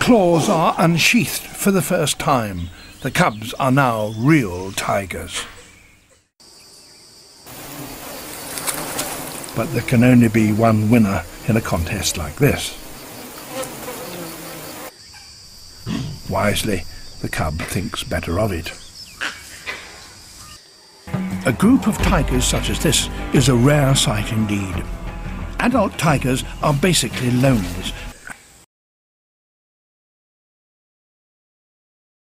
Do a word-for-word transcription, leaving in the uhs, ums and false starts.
claws are unsheathed for the first time. The cubs are now real tigers. But there can only be one winner in a contest like this. Wisely, the cub thinks better of it. A group of tigers such as this is a rare sight indeed. Adult tigers are basically loners